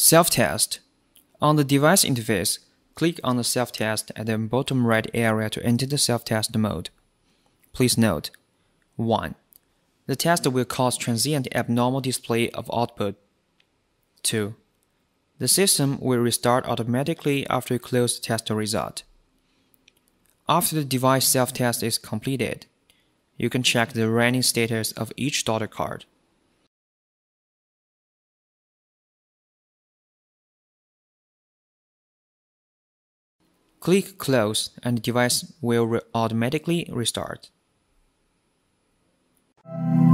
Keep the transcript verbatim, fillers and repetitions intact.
Self-test. On the device interface, click on the self-test at the bottom right area to enter the self-test mode. Please note: one. The test will cause transient abnormal display of output. two. The system will restart automatically after you close the test result. After the device self-test is completed, you can check the running status of each daughter card. Click Close and the device will re- automatically restart.